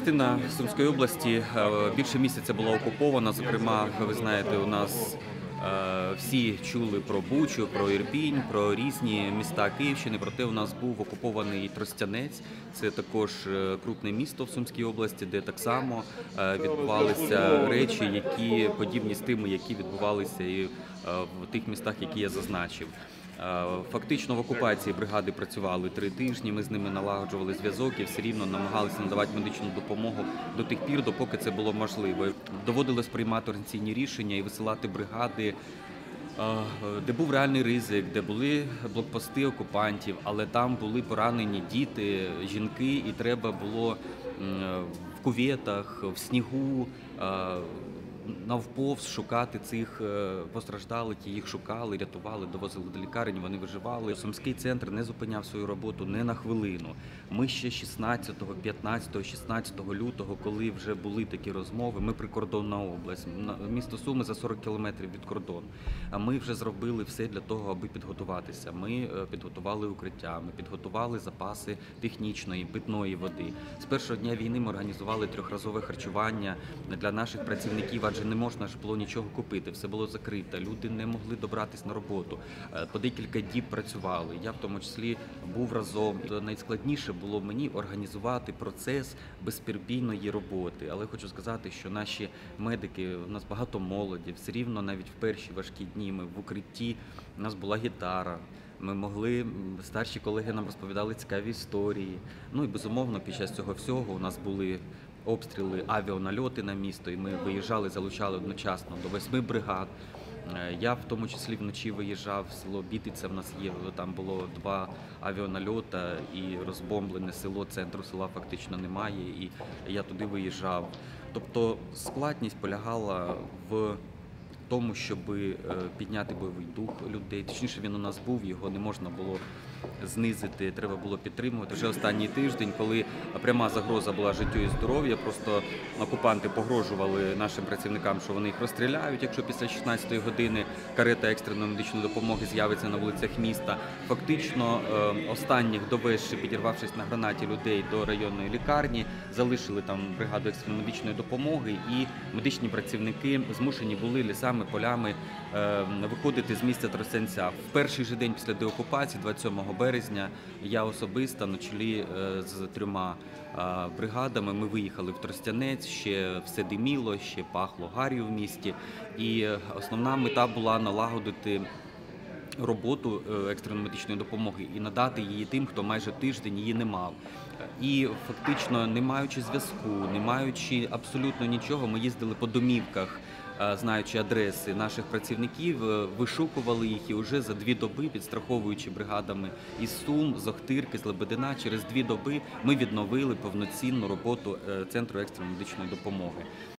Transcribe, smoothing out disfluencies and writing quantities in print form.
частина Сумської області більше місяця була окупована. Зокрема, ви знаєте, у нас всі чули про Бучу, про Ірпінь, про різні міста Київщини. Проте у нас був окупований Тростянець. Це також крупне місто в Сумській області, де так само відбувалися речі, які подібні з тими, які відбувалися і в тих містах, які я зазначив. Фактично в окупації бригади працювали 3 тижні, ми з ними налагоджували зв'язок і все рівно намагалися надавати медичну допомогу до тих пір, допоки це було можливо. Доводилось приймати організаційні рішення і висилати бригади, де був реальний ризик, де були блокпости окупантів, але там були поранені діти, жінки, і треба було в кюветах, в снігу, навповз шукати цих постраждалих, їх шукали, рятували, довозили до лікарень, вони виживали. Сумський центр не зупиняв свою роботу ні на хвилину. Ми ще 16, 15, 16 лютого, коли вже були такі розмови, ми прикордонна область, місто Суми за 40 кілометрів від кордону. А ми вже зробили все для того, аби підготуватися. Ми підготували укриття, ми підготували запаси технічної, питної води. З першого дня війни ми організували 3-разове харчування для наших працівників, адже не можна ж було нічого купити, все було закрите, люди не могли добратися на роботу, по декілька діб працювали. Я в тому числі був разом. Найскладніше було мені організувати процес безперебійної роботи. Але хочу сказати, що наші медики, у нас багато молоді, все рівно навіть в перші важкі дні ми в укритті, у нас була гітара. Ми могли, старші колеги нам розповідали цікаві історії. Ну і безумовно, під час цього всього у нас були обстріли, авіанальоти на місто, і ми виїжджали, залучали одночасно до 8 бригад. Я в тому числі вночі виїжджав в село Бітиця, в нас є, там було 2 авіанальота і розбомблене село, центру села фактично немає, і я туди виїжджав. Тобто складність полягала в тому, щоб підняти бойовий дух людей. Точніше, він у нас був, його не можна було знизити, треба було підтримувати. Вже останній тиждень, коли пряма загроза була життю і здоров'ю, просто окупанти погрожували нашим працівникам, що вони їх розстріляють, якщо після 16-ї години карета екстреної медичної допомоги з'явиться на вулицях міста. Фактично, останніх довезши, підірвавшись на гранаті людей до районної лікарні, залишили там бригаду екстреної медичної допомоги, і медичні працівники змушені були лісами, полями виходити з місця Тростянця. В перший же день після деокупації, 27 березня, я особисто на чолі з 3 бригадами, ми виїхали в Тростянець, ще все диміло, ще пахло гар'ю в місті. І основна мета була налагодити роботу екстреної медичної допомоги і надати її тим, хто майже тиждень її не мав. І фактично, не маючи зв'язку, не маючи абсолютно нічого, ми їздили по домівках, знаючи адреси наших працівників, вишукували їх, і вже за 2 доби, підстраховуючи бригадами із Сум, з Охтирки, з Лебедина, через 2 доби ми відновили повноцінну роботу Центру екстреної медичної допомоги.